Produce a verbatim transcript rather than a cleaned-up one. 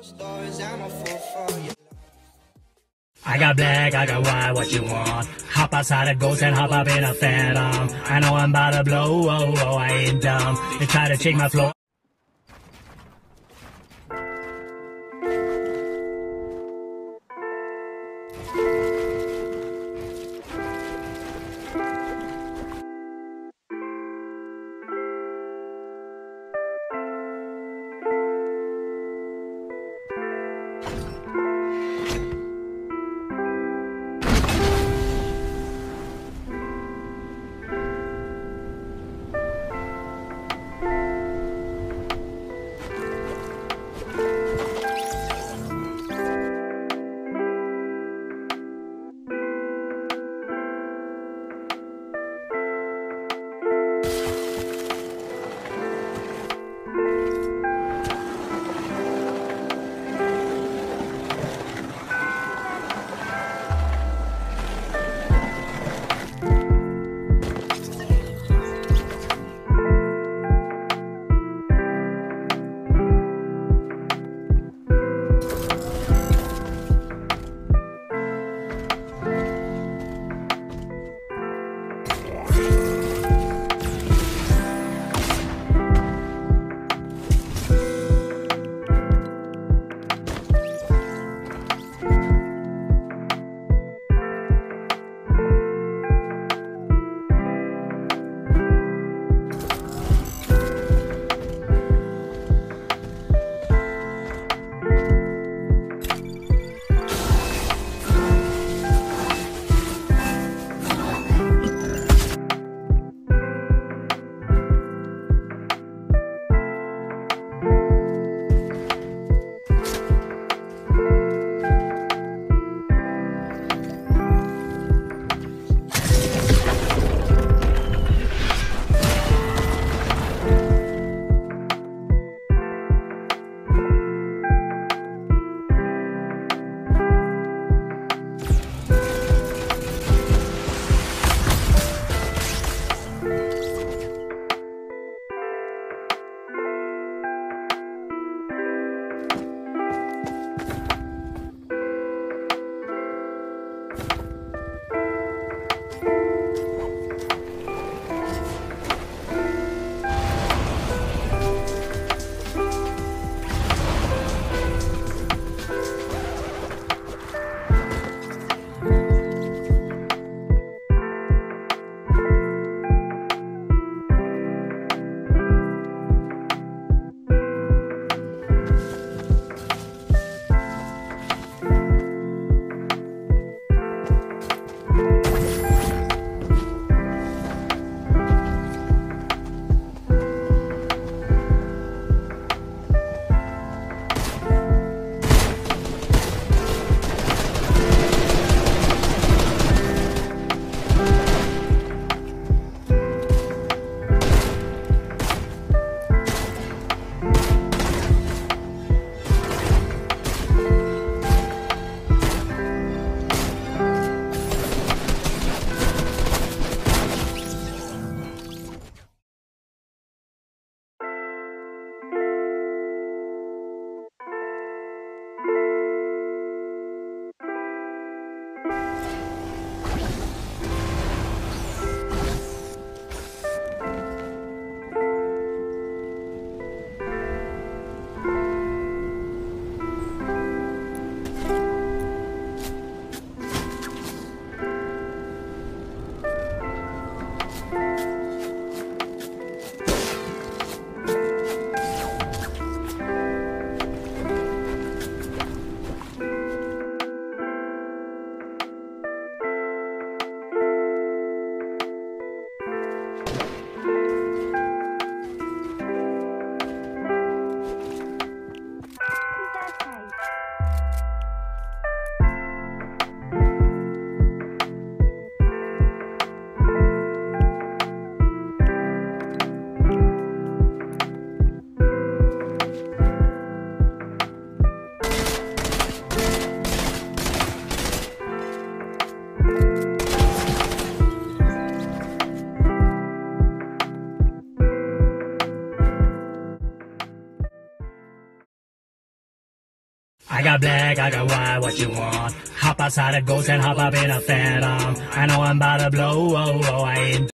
I got black, I got white, what you want? Hop outside a ghost and hop up in a phantom. I know I'm about to blow, oh, oh, I ain't dumb. They try to change my flow. I got black, I got white, what you want? Hop outside a ghost and hop up in a phantom. I know I'm about to blow, oh, oh, I ain't